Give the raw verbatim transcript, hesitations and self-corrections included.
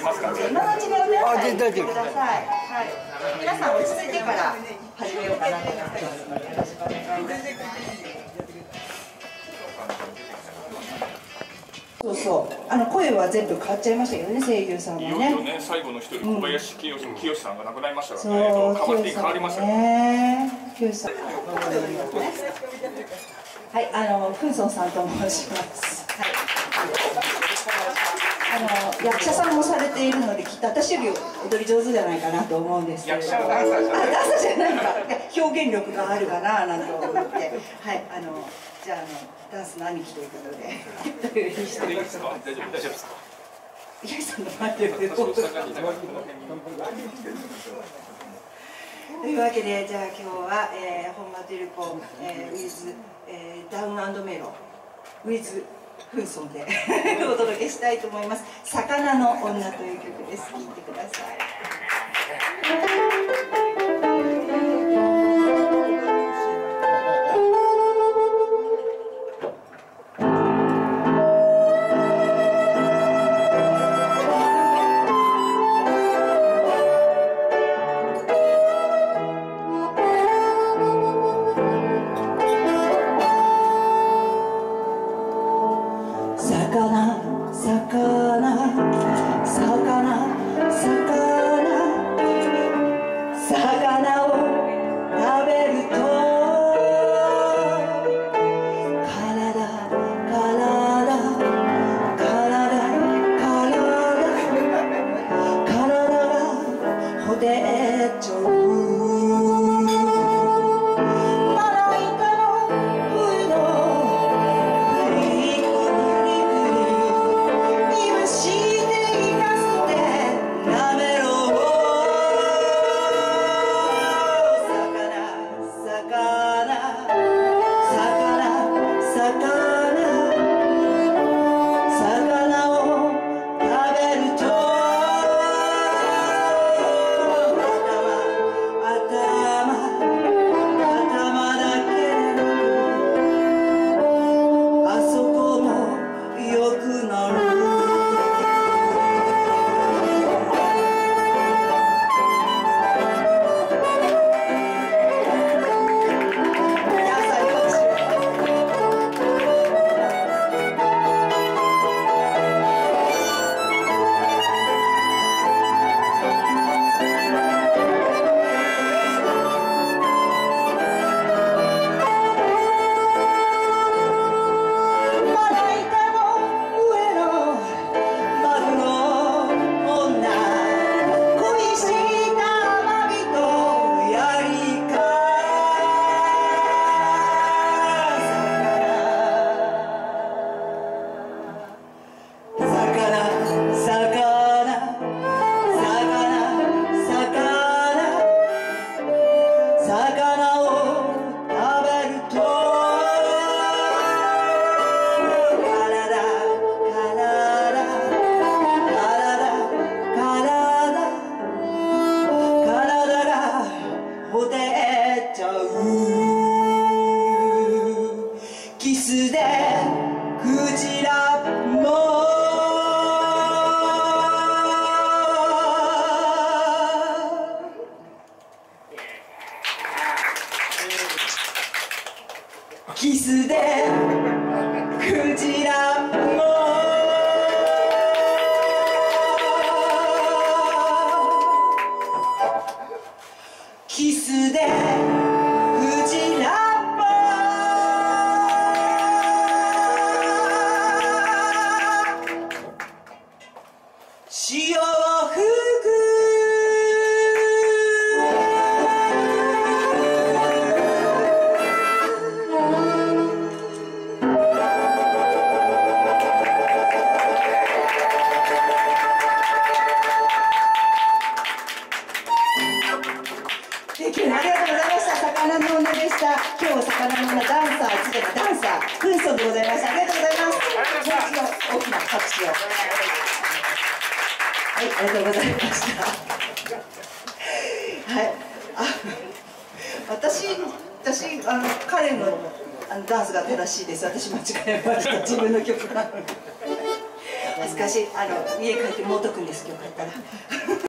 ますか？ 今のうちにお手洗いに行ってください。はい。皆さん落ち着いてから始めようかなと思ってますので、よろしくお願いします。そうそう。あの声は全部変わっちゃいましたけどね、声優さんはね。 いよいよね、最後の一人小林清清さんが亡くなりましたからね。 そう、 変わって変わりましたね。 清さん。はい、あのフンソンさんと申します。はい。あの役者さんもされているので、きっと私より踊り上手じゃないかなと思うんですけど。 役者はダンサーじゃない。 あ、ダンサーじゃないか。表現力があるかななんて思って、はい、あのじゃああのダンスの兄貴ということで、というふうにしてます。 大丈夫大丈夫ですか。 イエスさんの前で。というわけで、じゃあ今日は、えー、本間照子、えー、ウィズ、えー、ダウン&メロウィズフンソンでお届けしたいと思います。魚の女という曲です。聴いてください。キスでクジラもキスでクジラも潮を吹く魚の女でした。今日は魚の女ダンサー、つけたダンサー、フンソンでございました。ありがとうございます。もう一度大きな拍手を。はい、ありがとうございました。はい、あ、私、私、あの彼のあのダンスが正しいです。私間違えました。自分の曲なのに。 恥ずかしい。あの家帰ってもうとくんです、よかったら。